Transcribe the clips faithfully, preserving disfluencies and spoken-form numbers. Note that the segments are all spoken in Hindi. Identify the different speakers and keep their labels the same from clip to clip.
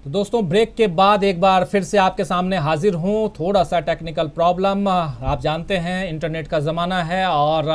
Speaker 1: तो दोस्तों ब्रेक के बाद एक बार फिर से आपके सामने हाजिर हूँ। थोड़ा सा टेक्निकल प्रॉब्लम, आप जानते हैं इंटरनेट का ज़माना है और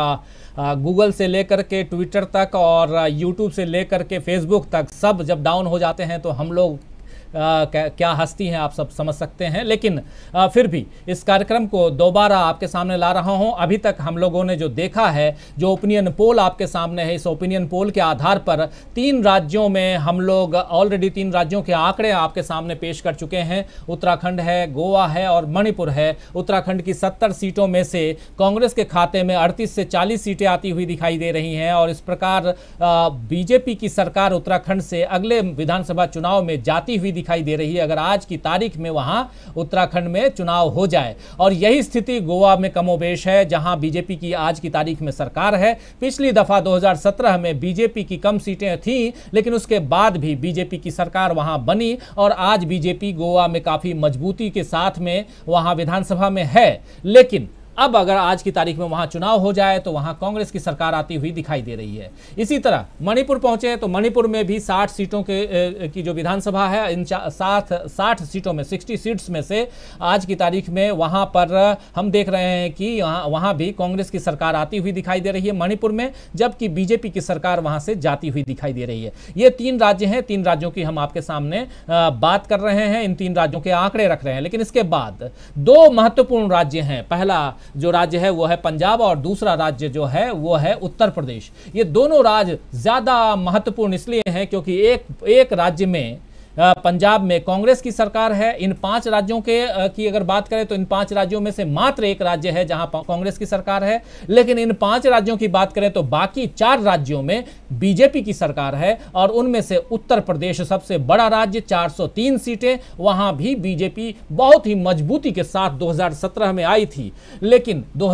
Speaker 1: गूगल से लेकर के ट्विटर तक और यूट्यूब से लेकर के फेसबुक तक सब जब डाउन हो जाते हैं तो हम लोग आ, क्या, क्या हस्ती हैं आप सब समझ सकते हैं। लेकिन आ, फिर भी इस कार्यक्रम को दोबारा आपके सामने ला रहा हूं। अभी तक हम लोगों ने जो देखा है, जो ओपिनियन पोल आपके सामने है, इस ओपिनियन पोल के आधार पर तीन राज्यों में हम लोग ऑलरेडी तीन राज्यों के आंकड़े आपके सामने पेश कर चुके हैं। उत्तराखंड है, गोवा है और मणिपुर है। उत्तराखंड की सत्तर सीटों में से कांग्रेस के खाते में अड़तीस से चालीस सीटें आती हुई दिखाई दे रही हैं और इस प्रकार बीजेपी की सरकार उत्तराखंड से अगले विधानसभा चुनाव में जाती हुई दिखाई दे रही है, अगर आज की तारीख में वहां उत्तराखंड में चुनाव हो जाए। और यही स्थिति गोवा में कमोबेश है, जहां बीजेपी की आज की तारीख में सरकार है। पिछली दफा दो हज़ार सत्रह में बीजेपी की कम सीटें थीं, लेकिन उसके बाद भी बीजेपी की सरकार वहां बनी और आज बीजेपी गोवा में काफी मजबूती के साथ में वहां विधानसभा में है। लेकिन अब अगर आज की तारीख में वहां चुनाव हो जाए तो वहां कांग्रेस की सरकार आती हुई दिखाई दे रही है। इसी तरह मणिपुर पहुंचे तो मणिपुर में भी साठ सीटों के की जो विधानसभा है, इन साठ साठ सीटों में साठ सीट्स में से आज की तारीख में वहां पर हम देख रहे हैं कि वहां वहां भी कांग्रेस की सरकार आती हुई दिखाई दे रही है मणिपुर में, जबकि बीजेपी की सरकार वहां से जाती हुई दिखाई दे रही है। ये तीन राज्य हैं, तीन राज्यों की हम आपके सामने बात कर रहे हैं, इन तीन राज्यों के आंकड़े रख रहे हैं। लेकिन इसके बाद दो महत्वपूर्ण राज्य हैं। पहला जो राज्य है वो है पंजाब और दूसरा राज्य जो है वो है उत्तर प्रदेश। ये दोनों राज्य ज्यादा महत्वपूर्ण इसलिए हैं क्योंकि एक एक राज्य में पंजाब में कांग्रेस की सरकार है। इन पांच राज्यों के की अगर बात करें तो इन पांच राज्यों में से मात्र एक राज्य है जहां कांग्रेस की सरकार है। लेकिन इन पांच राज्यों की बात करें तो बाकी चार राज्यों में बीजेपी की सरकार है और उनमें से उत्तर प्रदेश सबसे बड़ा राज्य, चार सौ तीन सीटें, वहां भी बीजेपी बहुत ही मजबूती के साथ दो हज़ार सत्रह में आई थी। लेकिन दो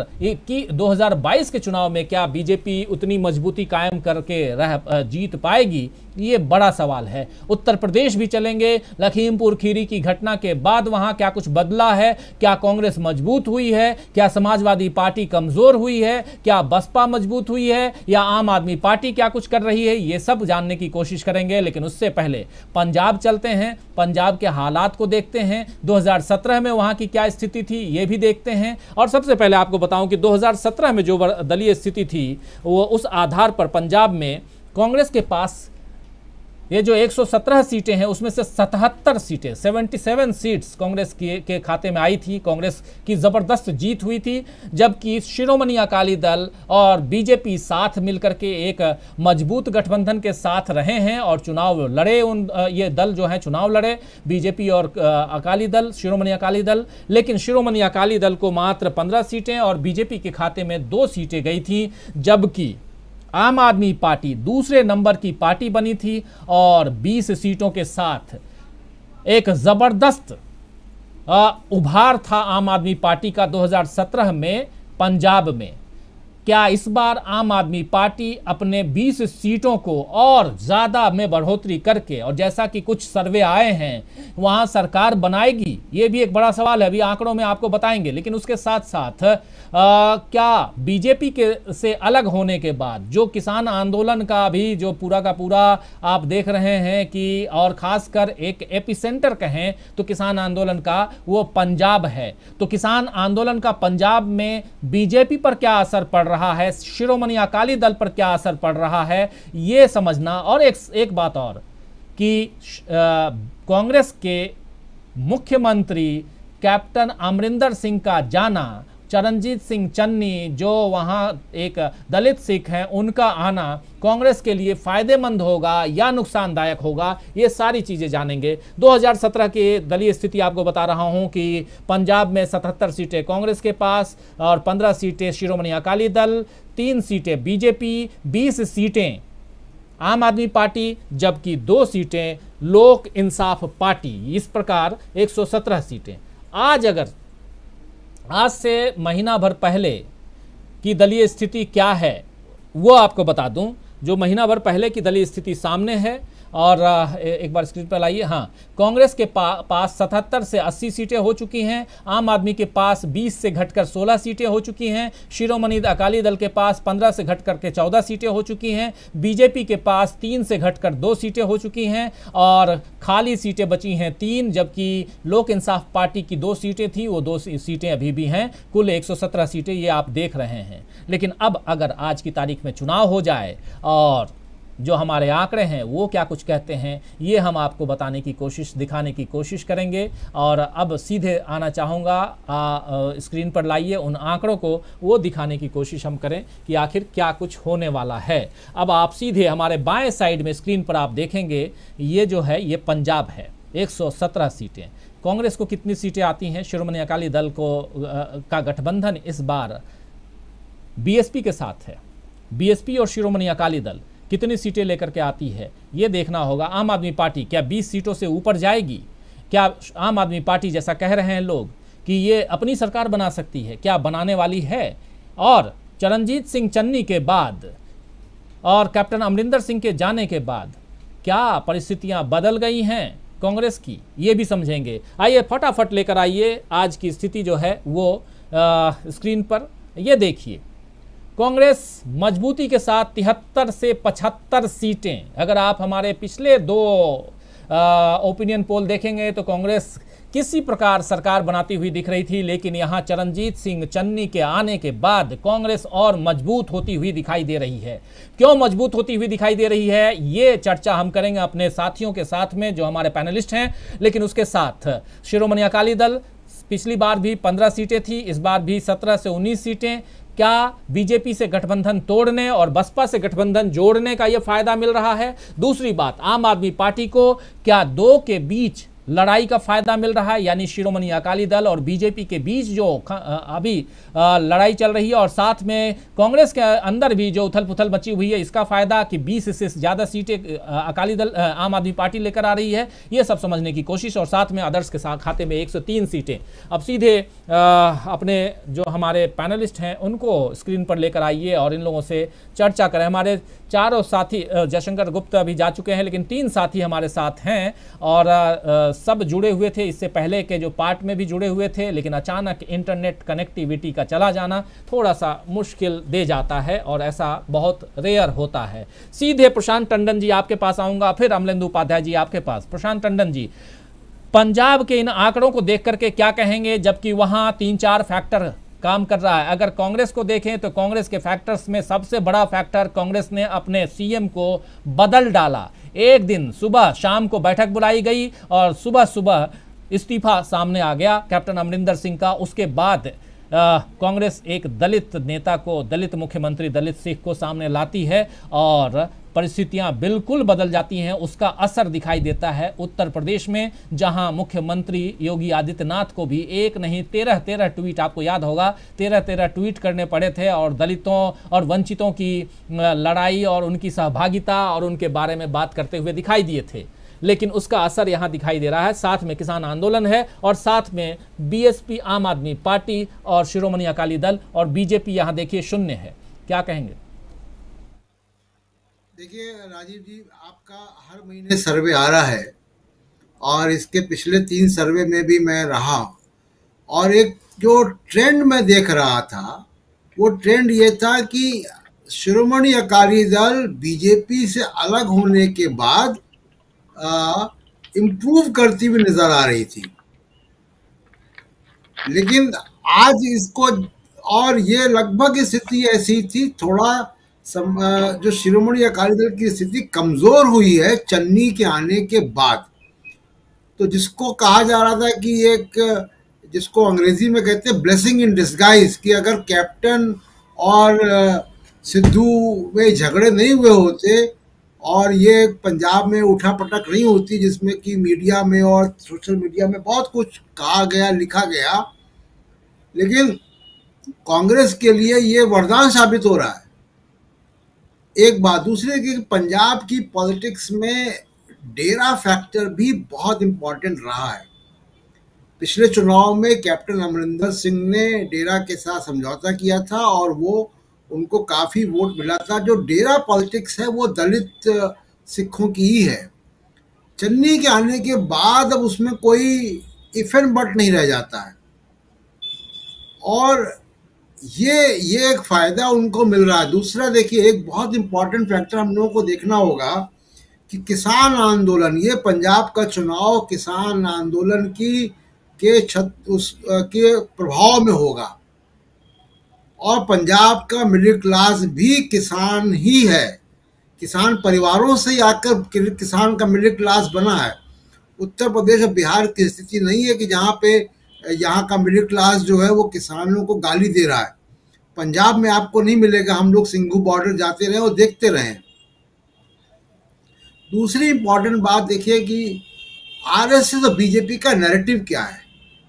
Speaker 1: हज़ार बाईस के चुनाव में क्या बीजेपी उतनी मजबूती कायम करके रह जीत पाएगी, ये बड़ा सवाल है। उत्तर प्रदेश भी चलेंगे। लखीमपुर खीरी की घटना के बाद वहां क्या कुछ बदला है? क्या कांग्रेस मजबूत हुई है? क्या समाजवादी पार्टी कमजोर हुई है? क्या बसपा मजबूत हुई है? या आम आदमी पार्टी क्या कुछ कर रही है? ये सब जानने की कोशिश करेंगे। लेकिन उससे पहले पंजाब चलते हैं, पंजाब के हालात को देखते हैं। दो हज़ार सत्रह में वहां की क्या स्थिति थी ये भी देखते हैं। और सबसे पहले आपको बताऊं कि दो हज़ार सत्रह में जो दलीय स्थिति थी वो उस आधार पर पंजाब में कांग्रेस के पास ये जो एक सौ सत्रह सीटें हैं उसमें से सतहत्तर सीटें, सतहत्तर सीट्स कांग्रेस के, के खाते में आई थी। कांग्रेस की जबरदस्त जीत हुई थी, जबकि शिरोमणि अकाली दल और बीजेपी साथ मिलकर के एक मजबूत गठबंधन के साथ रहे हैं और चुनाव लड़े। उन ये दल जो है चुनाव लड़े, बीजेपी और अकाली दल, शिरोमणि अकाली दल। लेकिन शिरोमणि अकाली दल को मात्र पंद्रह सीटें और बीजेपी के खाते में दो सीटें गई थी, जबकि आम आदमी पार्टी दूसरे नंबर की पार्टी बनी थी और बीस सीटों के साथ एक जबरदस्त उभार था आम आदमी पार्टी का दो हज़ार सत्रह में पंजाब में। क्या इस बार आम आदमी पार्टी अपने बीस सीटों को और ज्यादा में बढ़ोतरी करके, और जैसा कि कुछ सर्वे आए हैं, वहां सरकार बनाएगी? ये भी एक बड़ा सवाल है, अभी आंकड़ों में आपको बताएंगे। लेकिन उसके साथ साथ आ, क्या बीजेपी के से अलग होने के बाद जो किसान आंदोलन का भी जो पूरा का पूरा आप देख रहे हैं कि, और खासकर एक एपिसेंटर कहें तो किसान आंदोलन का वो पंजाब है, तो किसान आंदोलन का पंजाब में बीजेपी पर क्या असर पड़ रहा है, शिरोमणि अकाली दल पर क्या असर पड़ रहा है, ये समझना। और एक एक बात और कि कांग्रेस के मुख्यमंत्री कैप्टन अमरिंदर सिंह का जाना, चरणजीत सिंह चन्नी जो वहां एक दलित सिख हैं, उनका आना कांग्रेस के लिए फायदेमंद होगा या नुकसानदायक होगा, ये सारी चीजें जानेंगे। दो हज़ार सत्रह की दलीय स्थिति आपको बता रहा हूं कि पंजाब में सतहत्तर सीटें कांग्रेस के पास और पंद्रह सीटें शिरोमणि अकाली दल, तीन सीटें बीजेपी, बीस सीटें आम आदमी पार्टी, जबकि दो सीटें लोक इंसाफ पार्टी। इस प्रकार एक सौ सत्रह सीटें। आज अगर आज से महीना भर पहले की दलीय स्थिति क्या है वो आपको बता दूं। जो महीना भर पहले की दलीय स्थिति सामने है। और एक बार स्क्रीन पर लाइए। हाँ, कांग्रेस के पा, पास सतहत्तर से अस्सी सीटें हो चुकी हैं। आम आदमी के पास बीस से घटकर सोलह सीटें हो चुकी हैं। शिरोमणि अकाली दल के पास पंद्रह से घटकर के चौदह सीटें हो चुकी हैं। बीजेपी के पास तीन से घटकर दो सीटें हो चुकी हैं और खाली सीटें बची हैं तीन, जबकि लोक इंसाफ पार्टी की दो सीटें थी, वो दो सीटें अभी भी हैं। कुल एक सौ सत्रह सीटें ये आप देख रहे हैं। लेकिन अब अगर आज की तारीख में चुनाव हो जाए और जो हमारे आंकड़े हैं वो क्या कुछ कहते हैं, ये हम आपको बताने की कोशिश, दिखाने की कोशिश करेंगे। और अब सीधे आना चाहूँगा, स्क्रीन पर लाइए उन आंकड़ों को, वो दिखाने की कोशिश हम करें कि आखिर क्या कुछ होने वाला है। अब आप सीधे हमारे बाएं साइड में स्क्रीन पर आप देखेंगे, ये जो है ये पंजाब है, एक सौ सत्रह सीटें। कांग्रेस को कितनी सीटें आती हैं? शिरोमणि अकाली दल को का गठबंधन इस बार बीएसपी के साथ है। बीएसपी और शिरोमणि अकाली दल कितनी सीटें लेकर के आती है ये देखना होगा। आम आदमी पार्टी क्या बीस सीटों से ऊपर जाएगी? क्या आम आदमी पार्टी, जैसा कह रहे हैं लोग कि ये अपनी सरकार बना सकती है, क्या बनाने वाली है? और चरणजीत सिंह चन्नी के बाद और कैप्टन अमरिंदर सिंह के जाने के बाद क्या परिस्थितियां बदल गई हैं कांग्रेस की, ये भी समझेंगे। आइए फटाफट लेकर आइए आज की स्थिति जो है वो आ, स्क्रीन पर ये देखिए। कांग्रेस मजबूती के साथ तिहत्तर से पचहत्तर सीटें, अगर आप हमारे पिछले दो ओपिनियन पोल देखेंगे तो कांग्रेस किसी प्रकार सरकार बनाती हुई दिख रही थी, लेकिन यहाँ चरणजीत सिंह चन्नी के आने के बाद कांग्रेस और मजबूत होती हुई दिखाई दे रही है। क्यों मजबूत होती हुई दिखाई दे रही है, ये चर्चा हम करेंगे अपने साथियों के साथ में जो हमारे पैनलिस्ट हैं। लेकिन उसके साथ शिरोमणि अकाली दल पिछली बार भी पंद्रह सीटें थी, इस बार भी सत्रह से उन्नीस सीटें। क्या बीजेपी से गठबंधन तोड़ने और बसपा से गठबंधन जोड़ने का यह फायदा मिल रहा है? दूसरी बात, आम आदमी पार्टी को क्या दो के बीच लड़ाई का फायदा मिल रहा है, यानी शिरोमणि अकाली दल और बीजेपी के बीच जो अभी लड़ाई चल रही है और साथ में कांग्रेस के अंदर भी जो उथल पुथल मची हुई है, इसका फायदा कि बीस से ज़्यादा सीटें अकाली दल आम आदमी पार्टी लेकर आ रही है, ये सब समझने की कोशिश। और साथ में आदर्श के साथ खाते में एक सौ तीन सीटें। अब सीधे अपने जो हमारे पैनलिस्ट हैं उनको स्क्रीन पर लेकर आइए और इन लोगों से चर्चा करें। हमारे चारों साथी, जयशंकर गुप्ता अभी जा चुके हैं, लेकिन तीन साथी हमारे साथ हैं और सब जुड़े हुए थे, इससे पहले के जो पार्ट में भी जुड़े हुए थे, लेकिन अचानक इंटरनेट कनेक्टिविटी का चला जाना थोड़ा सा मुश्किल दे जाता है और ऐसा बहुत रेयर होता है। सीधे प्रशांत टंडन जी आपके पास आऊंगा, फिर अमलेंदु उपाध्याय जी आपके पास। प्रशांत टंडन जी, पंजाब के इन आंकड़ों को देख करके क्या कहेंगे, जबकि वहां तीन चार फैक्टर काम कर रहा है? अगर कांग्रेस को देखें तो कांग्रेस के फैक्टर्स में सबसे बड़ा फैक्टर, कांग्रेस ने अपने सीएम को बदल डाला। एक दिन सुबह शाम को बैठक बुलाई गई और सुबह सुबह इस्तीफा सामने आ गया कैप्टन अमरिंदर सिंह का। उसके बाद कांग्रेस एक दलित नेता को, दलित मुख्यमंत्री दलित सिंह को सामने लाती है और परिस्थितियां बिल्कुल बदल जाती हैं। उसका असर दिखाई देता है उत्तर प्रदेश में, जहां मुख्यमंत्री योगी आदित्यनाथ को भी एक नहीं तेरह तेरह ट्वीट, आपको याद होगा, तेरह तेरह ट्वीट करने पड़े थे और दलितों और वंचितों की लड़ाई और उनकी सहभागिता और उनके बारे में बात करते हुए दिखाई दिए थे। लेकिन उसका असर यहां दिखाई दे रहा है। साथ में किसान आंदोलन है और साथ में बीएसपी, आम आदमी पार्टी और शिरोमणि अकाली दल और बीजेपी यहां देखिए शून्य है। क्या कहेंगे?
Speaker 2: देखिए राजीव जी, आपका हर महीने सर्वे आ रहा है और इसके पिछले तीन सर्वे में भी मैं रहा और एक जो ट्रेंड मैं देख रहा था वो ट्रेंड ये था कि शिरोमणि अकाली दल बीजेपी से अलग होने के बाद इम्प्रूव करती हुई नजर आ रही थी। लेकिन आज इसको, और ये लगभग स्थिति ऐसी थी, थोड़ा सम, जो शिरोमणि अकाली दल की स्थिति कमजोर हुई है चन्नी के आने के बाद। तो जिसको कहा जा रहा था कि एक, जिसको अंग्रेजी में कहते हैं ब्लेसिंग इन डिस्गाइज, कि अगर कैप्टन और सिद्धू में झगड़े नहीं हुए होते और ये पंजाब में उठा पटक नहीं होती जिसमें कि मीडिया में और सोशल मीडिया में बहुत कुछ कहा गया, लिखा गया, लेकिन कांग्रेस के लिए ये वरदान साबित हो रहा है। एक बात। दूसरे कि पंजाब की पॉलिटिक्स में डेरा फैक्टर भी बहुत इम्पोर्टेंट रहा है। पिछले चुनाव में कैप्टन अमरिंदर सिंह ने डेरा के साथ समझौता किया था और वो उनको काफ़ी वोट मिला था। जो डेरा पॉलिटिक्स है वो दलित सिखों की ही है। चन्नी के आने के बाद अब उसमें कोई इफ एंड बट नहीं रह जाता है, और ये ये एक फ़ायदा उनको मिल रहा है। दूसरा देखिए, एक बहुत इम्पॉर्टेंट फैक्टर हम लोगों को देखना होगा कि किसान आंदोलन, ये पंजाब का चुनाव किसान आंदोलन की के छत उस के प्रभाव में होगा, और पंजाब का मिडिल क्लास भी किसान ही है। किसान परिवारों से ही आकर किसान का मिडिल क्लास बना है। उत्तर प्रदेश और बिहार की स्थिति नहीं है कि जहाँ पे यहाँ का मिडिल क्लास जो है वो किसानों को गाली दे रहा है। पंजाब में आपको नहीं मिलेगा। हम लोग सिंघू बॉर्डर जाते रहे और देखते रहे। दूसरी इंपॉर्टेंट बात देखिए कि आरएसएस और बीजेपी का नैरेटिव क्या है।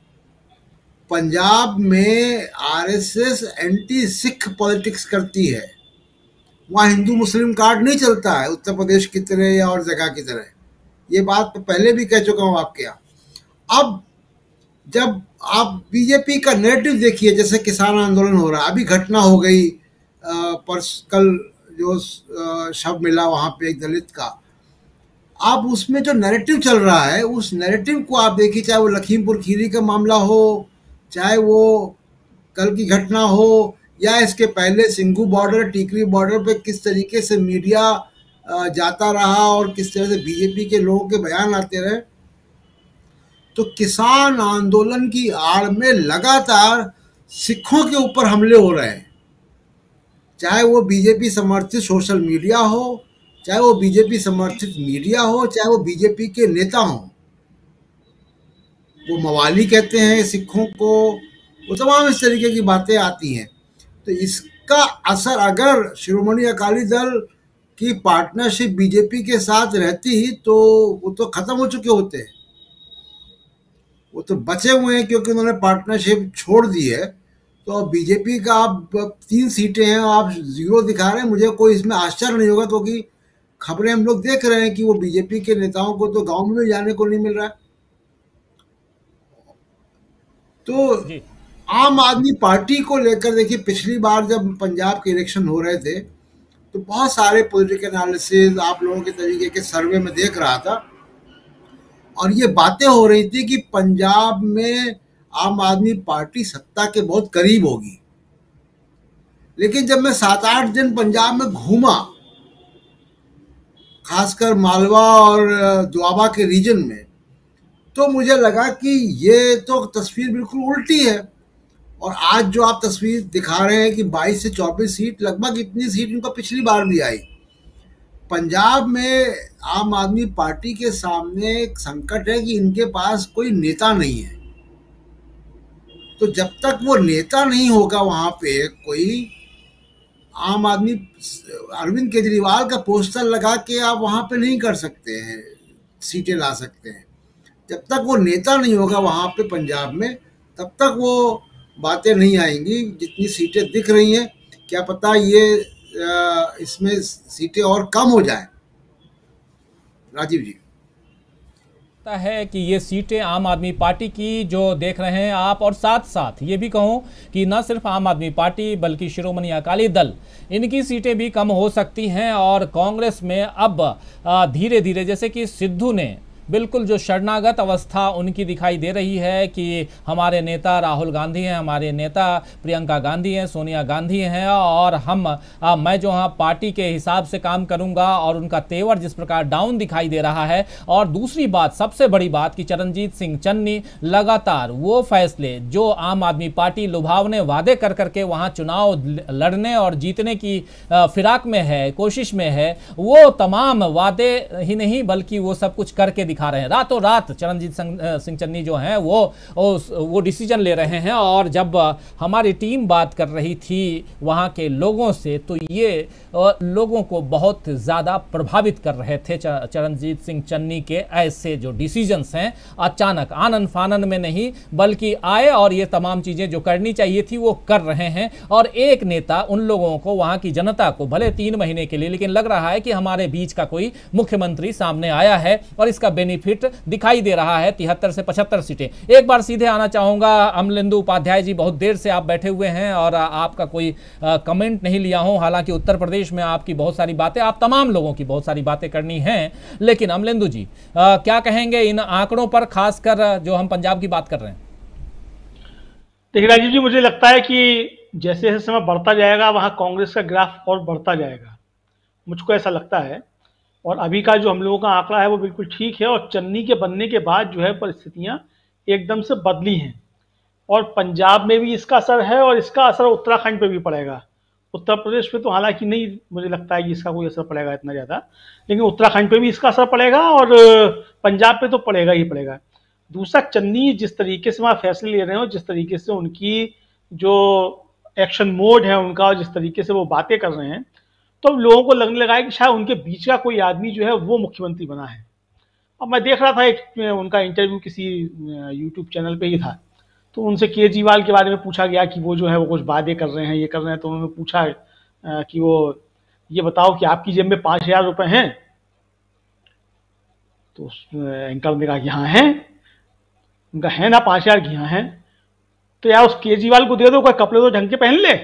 Speaker 2: पंजाब में आरएसएस एंटी सिख पॉलिटिक्स करती है। वहाँ हिंदू मुस्लिम कार्ड नहीं चलता है उत्तर प्रदेश की तरह या और जगह की तरह। ये बात तो पहले भी कह चुका हूँ आपके यहाँ। अब जब आप बीजेपी का नैरेटिव देखिए, जैसे किसान आंदोलन हो रहा है, अभी घटना हो गई परस कल जो शव मिला वहाँ पे एक दलित का, आप उसमें जो नैरेटिव चल रहा है उस नैरेटिव को आप देखिए, चाहे वो लखीमपुर खीरी का मामला हो, चाहे वो कल की घटना हो, या इसके पहले सिंघू बॉर्डर टीकरी बॉर्डर पे किस तरीके से मीडिया जाता रहा और किस तरह से बीजेपी के लोगों के बयान आते रहे। तो किसान आंदोलन की आड़ में लगातार सिखों के ऊपर हमले हो रहे हैं, चाहे वो बीजेपी समर्थित सोशल मीडिया हो, चाहे वो बीजेपी समर्थित मीडिया हो, चाहे वो बीजेपी के नेता हों। वो मवाली कहते हैं सिखों को, वो तमाम इस तरीके की बातें आती हैं। तो इसका असर अगर शिरोमणि अकाली दल की पार्टनरशिप बीजेपी के साथ रहती तो वो तो खत्म हो चुके होते हैं। वो तो बचे हुए हैं क्योंकि उन्होंने पार्टनरशिप छोड़ दी है। तो बीजेपी का आप तीन सीटें हैं, आप जीरो दिखा रहे हैं। मुझे कोई इसमें आश्चर्य नहीं होगा, क्योंकि खबरें हम लोग देख रहे हैं कि वो बीजेपी के नेताओं को तो गांव में भी जाने को नहीं मिल रहा है। तो आम आदमी पार्टी को लेकर देखिए, पिछली बार जब पंजाब के इलेक्शन हो रहे थे तो बहुत सारे पॉलिटिकल एनालिसिस आप लोगों के तरीके के सर्वे में देख रहा था, और ये बातें हो रही थी कि पंजाब में आम आदमी पार्टी सत्ता के बहुत करीब होगी। लेकिन जब मैं सात आठ दिन पंजाब में घूमा, खासकर मालवा और दोआबा के रीजन में, तो मुझे लगा कि ये तो तस्वीर बिल्कुल उल्टी है। और आज जो आप तस्वीर दिखा रहे हैं कि बाईस से चौबीस सीट, लगभग इतनी सीट इनको पिछली बार भी आई। पंजाब में आम आदमी पार्टी के सामने एक संकट है कि इनके पास कोई नेता नहीं है। तो जब तक वो नेता नहीं होगा वहाँ पे कोई, आम आदमी अरविंद केजरीवाल का पोस्टर लगा के आप वहाँ पे नहीं कर सकते हैं, सीटें ला सकते हैं। जब तक वो नेता नहीं होगा वहाँ पे पंजाब में, तब तक वो बातें नहीं आएंगी। जितनी सीटें दिख रही हैं, क्या पता ये इसमें सीटें और कम हो जाए। राजीव जी
Speaker 1: है कि ये सीटें आम आदमी पार्टी की जो देख रहे हैं आप, और साथ साथ ये भी कहूं कि न सिर्फ आम आदमी पार्टी बल्कि शिरोमणि अकाली दल, इनकी सीटें भी कम हो सकती हैं। और कांग्रेस में अब धीरे धीरे, जैसे कि सिद्धू ने बिल्कुल जो शरणागत अवस्था उनकी दिखाई दे रही है कि हमारे नेता राहुल गांधी हैं, हमारे नेता प्रियंका गांधी हैं, सोनिया गांधी हैं, और हम आ, मैं जो हाँ पार्टी के हिसाब से काम करूंगा, और उनका तेवर जिस प्रकार डाउन दिखाई दे रहा है। और दूसरी बात, सबसे बड़ी बात कि चरणजीत सिंह चन्नी लगातार वो फैसले जो आम आदमी पार्टी लुभावने वादे कर करके वहाँ चुनाव लड़ने और जीतने की फिराक में है, कोशिश में है, वो तमाम वादे ही नहीं बल्कि वो सब कुछ करके दिखा रहे हैं। रातों रात चरणजीत सिंह चन्नी जो हैं वो वो डिसीजन ले रहे हैं। और जब हमारी टीम बात कर रही थी वहाँ के लोगों से, तो ये लोगों को बहुत ज़्यादा प्रभावित कर रहे थे चरणजीत सिंह चन्नी के ऐसे जो डिसीजंस हैं, अचानक आनन फानन में नहीं बल्कि आए और ये तमाम चीज़ें जो करनी चाहिए थी वो कर रहे हैं। और एक नेता उन लोगों को, वहाँ की जनता को, भले तीन महीने के लिए, लेकिन लग रहा है कि हमारे बीच का कोई मुख्यमंत्री सामने आया है और इसका बेनिफिट दिखाई दे रहा है, तिहत्तर से पचहत्तर सीटें। एक बार सीधे आना चाहूंगा अमलेंदु उपाध्याय जी, बहुत देर से आप बैठे हुए हैं और आपका कोई कमेंट नहीं लिया हूं। हालांकि उत्तर प्रदेश में आपकी बहुत सारी बातें, आप तमाम लोगों की बहुत सारी बातें करनी हैं, लेकिन अमलेंदु जी आ, क्या कहेंगे इन आंकड़ों पर, खासकर जो हम पंजाब की बात कर रहे हैं?
Speaker 3: देखिए राजीव जी, मुझे लगता है कि जैसे जैसे समय बढ़ता जाएगा वहां कांग्रेस का ग्राफ और बढ़ता जाएगा, मुझको ऐसा लगता है। और अभी का जो हम लोगों का आंकड़ा है वो बिल्कुल ठीक है, और चन्नी के बनने के बाद जो है परिस्थितियां एकदम से बदली हैं, और पंजाब में भी इसका असर है और इसका असर उत्तराखंड पे भी पड़ेगा। उत्तर प्रदेश पे तो हालांकि नहीं मुझे लगता है कि इसका कोई असर पड़ेगा इतना ज़्यादा, लेकिन उत्तराखंड पे भी इसका असर पड़ेगा और पंजाब पे तो पड़ेगा ही पड़ेगा। दूसरा, चन्नी जिस तरीके से वहाँ फैसले ले रहे हो, जिस तरीके से उनकी जो एक्शन मोड है उनका, और जिस तरीके से वो बातें कर रहे हैं, तो अब लोगों को लगने लगा है कि शायद उनके बीच का कोई आदमी जो है वो मुख्यमंत्री बना है। अब मैं देख रहा था एक उनका इंटरव्यू किसी यूट्यूब चैनल पे ही था, तो उनसे केजरीवाल के बारे में पूछा गया कि वो जो है वो कुछ वादे कर रहे हैं, ये कर रहे हैं, तो उन्होंने पूछा कि वो ये बताओ कि आपकी जेब में पाँच हजार रुपये हैं? तो एंकर ने कहा कि हाँ हैं। उनका है ना पाँच हजार की? हाँ है। तो यार उस केजरीवाल को दे दो, कोई कपड़े तो ढंग के पहन ले।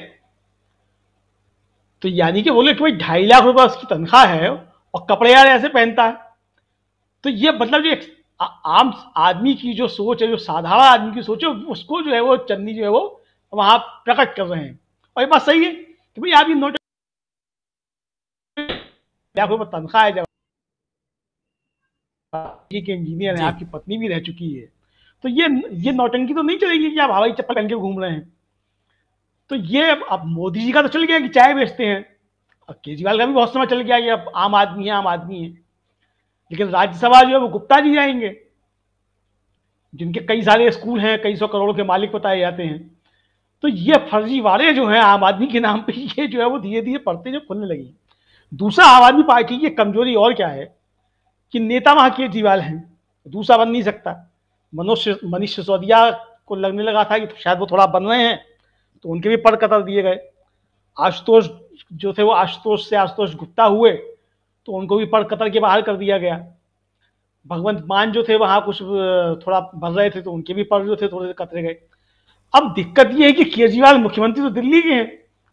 Speaker 3: तो यानी कि बोले कि भाई ढाई लाख रुपए उसकी तनख्वाह है और कपड़े यार ऐसे पहनता है। तो ये मतलब जो आम आदमी की जो सोच है, जो साधारण आदमी की सोच है, उसको जो है वो चन्नी जो है वो वहां प्रकट कर रहे हैं। और ये बात सही है कि भाई आप ये नोट लाख रुपए तनख्वाह है, जब के इंजीनियर है, आपकी पत्नी भी रह चुकी है, तो ये ये नौटंकी तो नहीं चलेगी कि आप हवाई चप्पल पहन के घूम रहे हैं। तो ये अब मोदी जी का तो चल गया कि चाय बेचते हैं, और केजरीवाल का भी बहुत समय चल गया कि अब आम आदमी है, आम आदमी है। लेकिन राज्यसभा जो है वो गुप्ता जी जाएंगे, जिनके कई सारे स्कूल हैं, कई सौ करोड़ के मालिक बताए जाते हैं। तो ये फर्जीवाड़े जो हैं आम आदमी के नाम पे, ये जो है वो धीरे धीरे पड़ते जो खुलने लगी। दूसरा, आम आदमी पार्टी की कमजोरी और क्या है कि नेता वहां केजरीवाल हैं, दूसरा बन नहीं सकता। मनोज मनीष सिसोदिया को लगने लगा था कि शायद वो थोड़ा बन रहे हैं, तो उनके भी पद कतर दिए गए। आशुतोष जो थे वो आशुतोष से आशुतोष गुप्ता हुए, तो उनको भी पद कतर के बाहर कर दिया गया। भगवंत मान जो थे वहां कुछ थोड़ा बढ़ रहे थे, तो उनके भी पद जो थे थोड़े कतरे गए। अब दिक्कत ये है कि केजरीवाल मुख्यमंत्री तो दिल्ली के हैं,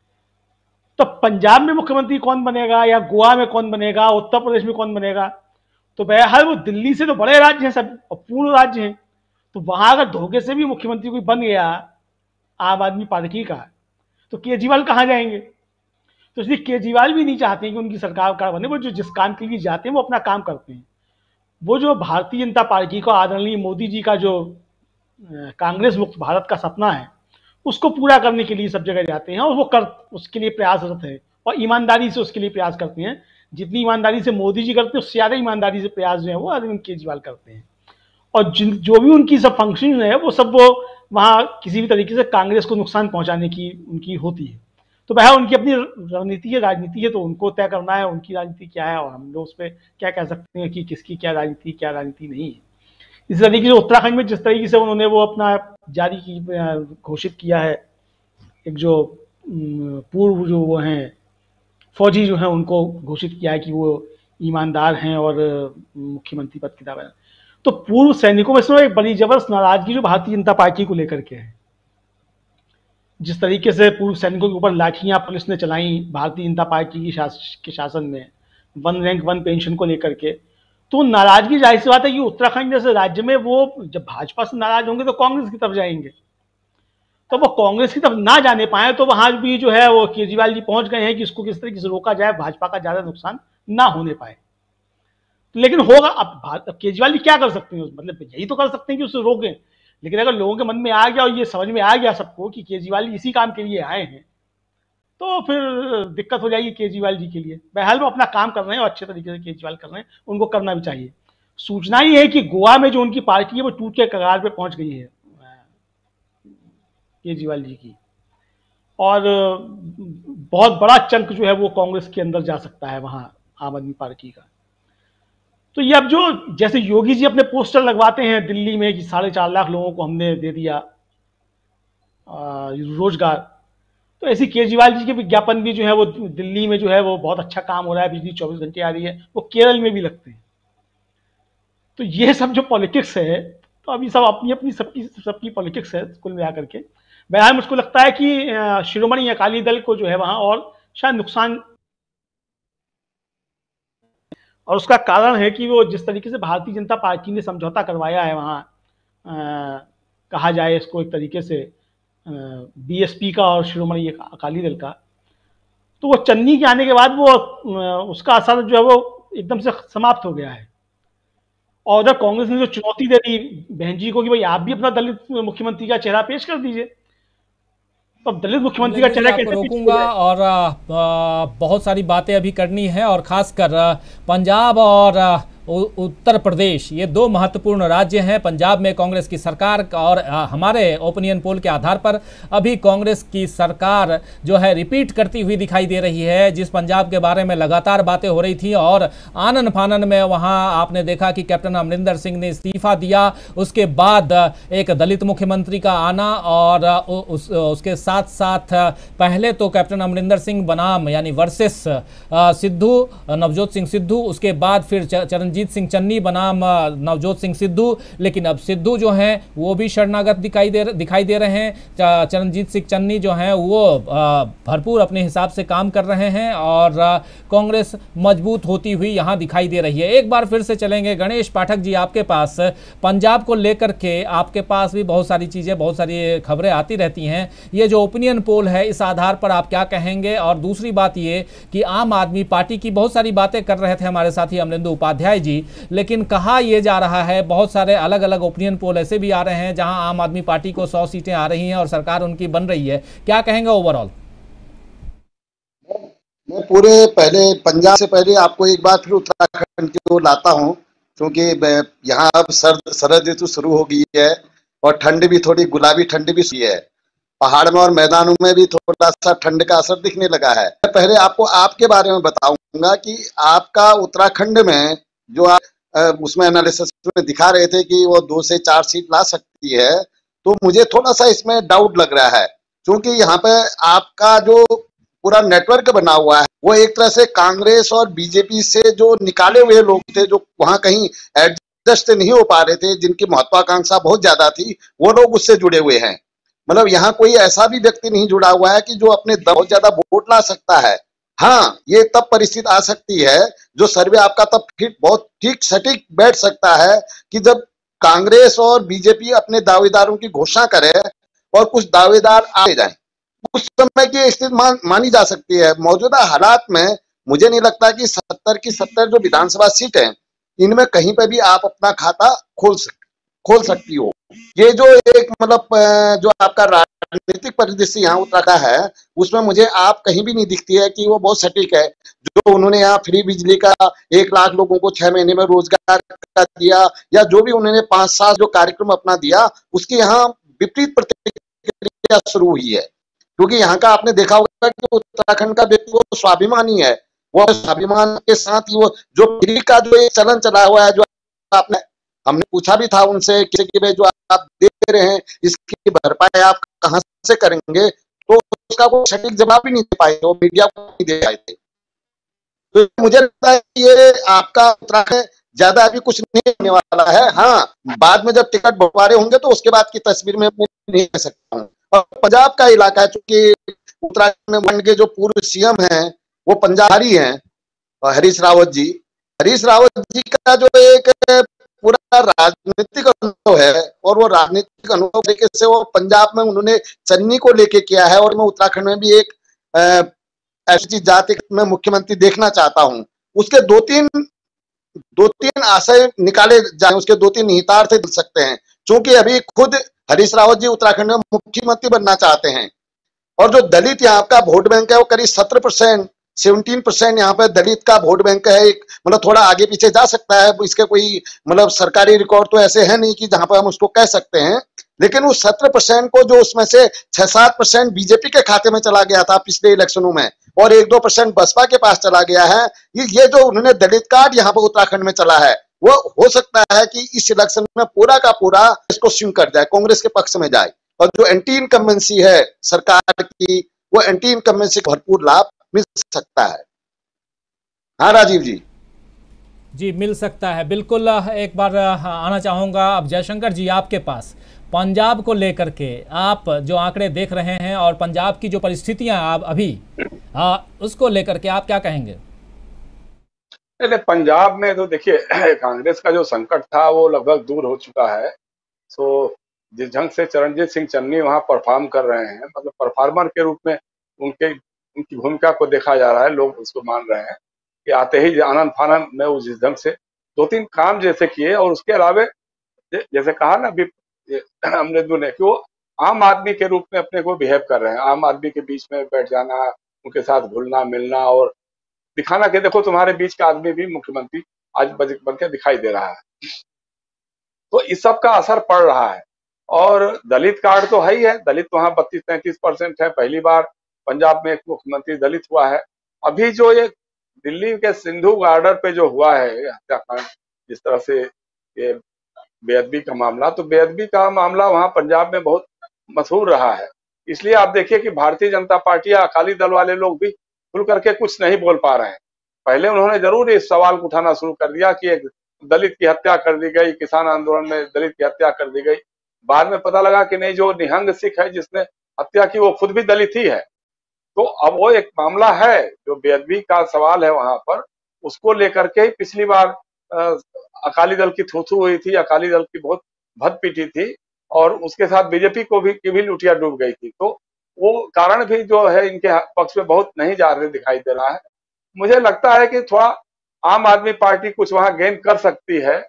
Speaker 3: तो पंजाब में मुख्यमंत्री कौन बनेगा, या गोवा में कौन बनेगा, उत्तर प्रदेश में कौन बनेगा? तो बहरहाल वो दिल्ली से तो बड़े राज्य हैं सब, और पूर्ण राज्य हैं, तो वहां अगर धोखे से भी मुख्यमंत्री कोई बन गया आम आदमी पार्टी का, तो केजरीवाल कहाँ जाएंगे? तो इसलिए केजरीवाल भी नहीं चाहते हैं कि उनकी सरकार का बने। वो जो जिस काम के लिए जाते हैं वो अपना काम करते हैं। वो जो भारतीय जनता पार्टी को, आदरणीय मोदी जी का जो कांग्रेस मुक्त भारत का सपना है, उसको पूरा करने के लिए सब जगह जाते हैं, और वो कर उसके लिए प्रयासरत है, और ईमानदारी से उसके लिए प्रयास करते हैं। जितनी ईमानदारी से मोदी जी करते हैं, उससे ज्यादा ईमानदारी से प्रयास जो है वो अरविंद केजरीवाल करते हैं। और जिन जो भी उनकी सब फंक्शन है वो सब वो वहां किसी भी तरीके से कांग्रेस को नुकसान पहुंचाने की उनकी होती है। तो वह उनकी अपनी रणनीति है, राजनीति है, तो उनको तय करना है उनकी राजनीति क्या है, और हम लोग उस पर क्या कह सकते हैं कि किसकी क्या राजनीति क्या राजनीति नहीं है। इस तरीके से उत्तराखंड में जिस तरीके से उन्होंने वो अपना जारी की घोषित किया है, एक जो पूर्व जो वो हैं फौजी जो हैं उनको घोषित किया है कि वो ईमानदार हैं और मुख्यमंत्री पद की दावेदार। तो पूर्व सैनिकों में से एक बड़ी जबरदस्त नाराजगी जो भारतीय जनता पार्टी को लेकर के है। जिस तरीके से पूर्व सैनिकों के ऊपर लाठियां पुलिस ने चलाई भारतीय जनता पार्टी की शास, के शासन में, वन रैंक वन पेंशन को लेकर के, तो नाराजगी जाहिर सी बात है कि उत्तराखंड जैसे राज्य में वो जब भाजपा से नाराज होंगे तो कांग्रेस की तरफ जाएंगे। तो वो कांग्रेस की तरफ ना जाने पाए, तो वहां भी जो है वो केजरीवाल जी पहुंच गए हैं कि इसको किस तरीके से रोका जाए, भाजपा का ज्यादा नुकसान ना होने पाए। लेकिन होगा, अब केजरीवाल जी क्या कर सकते हैं? मतलब यही तो कर सकते हैं कि उसे रोकें। लेकिन अगर लोगों के मन में आ गया और ये समझ में आ गया सबको कि केजरीवाल जी इसी काम के लिए आए हैं, तो फिर दिक्कत हो जाएगी केजरीवाल जी के लिए। बहरहाल वो अपना काम कर रहे हैं और अच्छे तरीके से केजरीवाल कर रहे हैं, उनको करना भी चाहिए। सूचना ही है कि गोवा में जो उनकी पार्टी है वो टूट के कगार पे पहुंच गई है केजरीवाल जी की, और बहुत बड़ा चंक जो है वो कांग्रेस के अंदर जा सकता है वहां आम आदमी पार्टी का। तो ये अब जो जैसे योगी जी अपने पोस्टर लगवाते हैं दिल्ली में कि साढ़े चार लाख लोगों को हमने दे दिया रोजगार, तो ऐसी केजरीवाल जी के विज्ञापन भी जो है वो दिल्ली में जो है वो बहुत अच्छा काम हो रहा है, बिजली चौबीस घंटे आ रही है, वो केरल में भी लगते हैं। तो ये सब जो पॉलिटिक्स है, तो अभी सब अपनी अपनी सबकी सबकी पॉलिटिक्स है कुल मिला करके। बहरहाल मुझको लगता है कि शिरोमणि अकाली दल को जो है वहाँ और शायद नुकसान, और उसका कारण है कि वो जिस तरीके से भारतीय जनता पार्टी ने समझौता करवाया है वहाँ, कहा जाए इसको एक तरीके से बीएसपी का और शिरोमणि अकाली दल का, तो वो चन्नी के आने के बाद वो उसका असर जो है वो एकदम से समाप्त हो गया है। और उधर कांग्रेस ने जो चुनौती दे दी बहन जी को कि भाई आप भी अपना दलित मुख्यमंत्री का चेहरा पेश कर दीजिए, तो अब दलित मुख्यमंत्री का चेहरा कैसे
Speaker 1: रोकूंगा। और आ, आ, बहुत सारी बातें अभी करनी है, और खासकर पंजाब और आ, उत्तर प्रदेश, ये दो महत्वपूर्ण राज्य हैं। पंजाब में कांग्रेस की सरकार, और हमारे ओपिनियन पोल के आधार पर अभी कांग्रेस की सरकार जो है रिपीट करती हुई दिखाई दे रही है। जिस पंजाब के बारे में लगातार बातें हो रही थी, और आनन फानन में वहां आपने देखा कि कैप्टन अमरिंदर सिंह ने इस्तीफा दिया, उसके बाद एक दलित मुख्यमंत्री का आना, और उस, उसके साथ साथ पहले तो कैप्टन अमरिंदर सिंह बनाम यानी वर्सेस सिद्धू, नवजोत सिंह सिद्धू, उसके बाद फिर चरणजीत सिंह चन्नी बनाम नवजोत सिंह सिद्धू। लेकिन अब सिद्धू जो हैं वो भी शरणागत दिखाई दे दिखाई दे रहे हैं। चरणजीत सिंह चन्नी जो हैं वो भरपूर अपने हिसाब से काम कर रहे हैं, और कांग्रेस मजबूत होती हुई यहां दिखाई दे रही है। एक बार फिर से चलेंगे गणेश पाठक जी आपके पास। पंजाब को लेकर के आपके पास भी बहुत सारी चीजें, बहुत सारी खबरें आती रहती हैं। ये जो ओपिनियन पोल है, इस आधार पर आप क्या कहेंगे? और दूसरी बात ये कि आम आदमी पार्टी की बहुत सारी बातें कर रहे थे हमारे साथी अमरिंदु उपाध्याय जी, लेकिन कहा यह जा रहा है, बहुत सारे अलग अलग ओपिनियन पोल ऐसे भी आ रहे हैं जहां आम आदमी पार्टी को सौ सीटें आ रही हैं और सरकार उनकी बन रही है। क्या कहेंगे ओवरऑल?
Speaker 4: मैं पूरे पहले पंजाब से पहले आपको एक बार फिर उत्तराखंड की ओर लाता हूं, क्योंकि यहाँ अब सर्द शरद ऋतु शुरू हो गई है और ठंड भी थोड़ी गुलाबी ठंड भी हुई है। पहाड़ में और मैदानों में भी थोड़ा सा ठंड का असर दिखने लगा है। पहले आपको आपके बारे में बताऊंगा कि आपका उत्तराखंड में जो आप उसमें एनालिसिस में दिखा रहे थे कि वो दो से चार सीट ला सकती है, तो मुझे थोड़ा सा इसमें डाउट लग रहा है, क्योंकि यहाँ पे आपका जो पूरा नेटवर्क बना हुआ है वो एक तरह से कांग्रेस और बीजेपी से जो निकाले हुए लोग थे, जो वहां कहीं एडजस्ट नहीं हो पा रहे थे, जिनकी महत्वाकांक्षा बहुत ज्यादा थी, वो लोग उससे जुड़े हुए हैं। मतलब यहाँ कोई ऐसा भी व्यक्ति नहीं जुड़ा हुआ है कि जो अपने बहुत ज्यादा वोट ला सकता है। हाँ, ये तब परिस्थिति आ सकती है, जो सर्वे आपका तब फिर बहुत ठीक सटीक बैठ सकता है कि जब कांग्रेस और बीजेपी अपने दावेदारों की घोषणा करे और कुछ दावेदार आ जाएं, उस समय की स्थिति मान, मानी जा सकती है। मौजूदा हालात में मुझे नहीं लगता कि सत्तर की सत्तर जो विधानसभा सीट है, इनमें कहीं पर भी आप अपना खाता खोल सक खोल सकती हो। ये जो एक मतलब जो आपका राजनीतिक परिदृश्य यहाँ उत्तराखंड है, उसमें मुझे आप कहीं भी नहीं दिखती है कि वो बहुत सटीक है। जो उन्होंने यहाँ फ्री बिजली का एक लाख लोगों को छह महीने में रोजगार का दिया, या जो भी उन्होंने पांच साल जो कार्यक्रम अपना दिया, उसकी यहाँ विपरीत प्रतिक्रिया शुरू हुई है। क्योंकि यहाँ का आपने देखा होगा कि उत्तराखंड का व्यक्ति वो स्वाभिमानी है, वो स्वाभिमान के साथ ही वो जो फ्री का जो एक चलन चला हुआ है, जो आपने हमने पूछा भी था उनसे कि भाई जो आप दे रहे हैं इसकी भरपाई आप कहां से करेंगे, तो उसका कोई सटीक जवाब भी नहीं दे पाए, वो मीडिया को नहीं दे पाए थे। तो मुझे लगता है कि ये आपका उत्तराखंड ज्यादा अभी कुछ नहीं होने वाला है। हाँ, बाद में जब टिकट बंटवारे होंगे तो उसके बाद की तस्वीर में नहीं कह सकता हूँ। और पंजाब का इलाका है, चूंकि उत्तराखंड में के जो पूर्व सीएम हैं वो पंजाबी हैं, हरीश रावत जी। हरीश रावत जी का जो एक पूरा राजनीतिक अनुभव है, और वो राजनीतिक अनुभव तरीके से वो पंजाब में उन्होंने चन्नी को लेके किया है, और मैं उत्तराखंड में भी एक ऐसी जाति में मुख्यमंत्री देखना चाहता हूं। उसके दो तीन दो तीन आशय निकाले जाए, उसके दो तीन निहितार्थ मिल सकते हैं। क्योंकि अभी खुद हरीश रावत जी उत्तराखंड में मुख्यमंत्री बनना चाहते हैं, और जो दलित यहाँ का वोट बैंक है वो करीब सत्रह परसेंट सेवनटीन परसेंट यहाँ पे दलित का वोट बैंक है। एक मतलब थोड़ा आगे पीछे जा सकता है, इसके कोई मतलब सरकारी रिकॉर्ड तो ऐसे है नहीं कि जहां पर हम उसको कह सकते हैं, लेकिन उस सत्रह परसेंट को जो उसमें से छह सात परसेंट बीजेपी के खाते में चला गया था पिछले इलेक्शनों में, और एक दो परसेंट बसपा के पास चला गया है। ये ये जो उन्होंने दलित कार्ड यहाँ पर उत्तराखंड में चला है, वो हो सकता है कि इस इलेक्शन में पूरा का पूरा इसको स्विंग कर जाए, कांग्रेस के पक्ष में जाए, और जो एंटी इनकम्बेंसी है सरकार की, वो एंटी इनकम्बेंसी भरपूर लाभ मिल सकता है। हाँ राजीव जी।
Speaker 1: जी मिल सकता है बिल्कुल। एक बार आना चाहूँगा अब जयशंकर जी आपके पास, पंजाब को लेकर के आप जो आंकड़े देख रहे हैं और पंजाब की जो परिस्थितियां आप अभी आ, उसको लेकर के आप क्या कहेंगे?
Speaker 5: नहीं, पंजाब में तो देखिए कांग्रेस का जो संकट था वो लगभग दूर हो चुका है। सो जिस ढंग से चरणजीत सिंह चन्नी वहां परफॉर्म कर रहे हैं, मतलब परफॉर्मर के रूप में उनके उनकी भूमिका को देखा जा रहा है, लोग उसको मान रहे हैं कि आते ही आनंद फानंद में वो जिस ढंग से दो तीन काम जैसे किए, और उसके अलावे जैसे कहा ना अभी अमृतु ने कि वो आम आदमी के रूप में अपने को बिहेव कर रहे हैं, आम आदमी के बीच में बैठ जाना, उनके साथ घुलना मिलना और दिखाना कि देखो तुम्हारे बीच का आदमी भी मुख्यमंत्री आज बन के दिखाई दे रहा है। तो इस सब का असर पड़ रहा है। और दलित कार्ड तो है ही है, दलित वहां बत्तीस तैंतीस परसेंट है, पहली बार पंजाब में एक मुख्यमंत्री दलित हुआ है। अभी जो ये दिल्ली के सिंधु बॉर्डर पे जो हुआ है हत्याकांड, जिस तरह से ये बेअदबी का मामला, तो बेअदबी का मामला वहां पंजाब में बहुत मशहूर रहा है। इसलिए आप देखिए कि भारतीय जनता पार्टी या अकाली दल वाले लोग भी खुल करके कुछ नहीं बोल पा रहे हैं। पहले उन्होंने जरूर इस सवाल को उठाना शुरू कर दिया कि एक दलित की हत्या कर दी गई, किसान आंदोलन में दलित की हत्या कर दी गई। बाद में पता लगा कि नहीं, जो निहंग सिख है जिसने हत्या की वो खुद भी दलित ही है। तो अब वो एक मामला है जो बेअदबी का सवाल है वहां पर, उसको लेकर के ही पिछली बार अकाली दल की थू थू हुई थी, अकाली दल की बहुत भद पीटी थी और उसके साथ बीजेपी को भी की भी लुटिया डूब गई थी। तो वो कारण भी जो है इनके पक्ष में बहुत नहीं जा रहे दिखाई दे रहा है। मुझे लगता है कि थोड़ा आम आदमी पार्टी कुछ वहां गेन कर सकती है,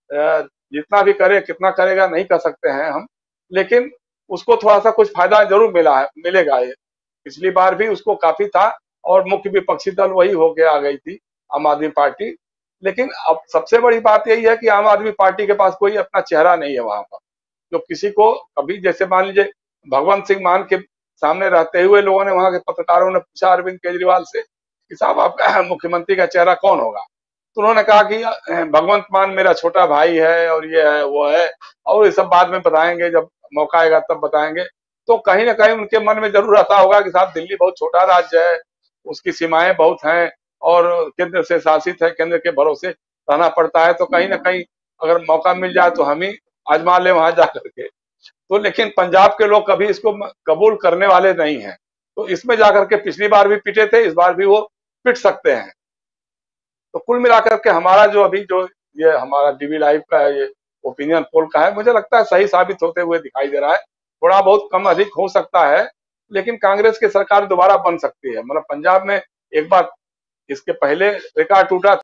Speaker 5: जितना भी करे कितना करेगा नहीं कर सकते हैं हम, लेकिन उसको थोड़ा सा कुछ फायदा जरूर मिला है, मिलेगा। ये पिछली बार भी उसको काफी था और मुख्य विपक्षी दल वही होके आ गई थी आम आदमी पार्टी। लेकिन अब सबसे बड़ी बात यही है कि आम आदमी पार्टी के पास कोई अपना चेहरा नहीं है वहां पर, जो किसी को कभी, जैसे मान लीजिए भगवंत सिंह मान के सामने रहते हुए लोगों ने, वहां के पत्रकारों ने पूछा अरविंद केजरीवाल से कि साहब आपका मुख्यमंत्री का चेहरा कौन होगा, तो उन्होंने कहा कि भगवंत मान मेरा छोटा भाई है और ये है वो है और ये सब बाद में बताएंगे, जब मौका आएगा तब बताएंगे। तो कहीं ना कहीं उनके मन में जरूर आता होगा कि साहब दिल्ली बहुत छोटा राज्य है, उसकी सीमाएं बहुत हैं और केंद्र से शासित है, केंद्र के भरोसे रहना पड़ता है, तो कहीं ना कहीं अगर मौका मिल जाए तो हम ही आजमा ले वहां जा करके। तो लेकिन पंजाब के लोग कभी इसको कबूल करने वाले नहीं हैं, तो इसमें जाकर के पिछली बार भी पिटे थे, इस बार भी वो पिट सकते हैं। तो कुल मिलाकर के हमारा जो अभी जो ये हमारा डीवी लाइव का है, ये ओपिनियन पोल का है, मुझे लगता है सही साबित होते हुए दिखाई दे रहा है। थोड़ा बहुत कम अधिक हो सकता है, लेकिन कांग्रेस की सरकार दोबारा बन सकती है। मतलब पंजाब में एक बार इसके पहले रिकॉर्ड टूटा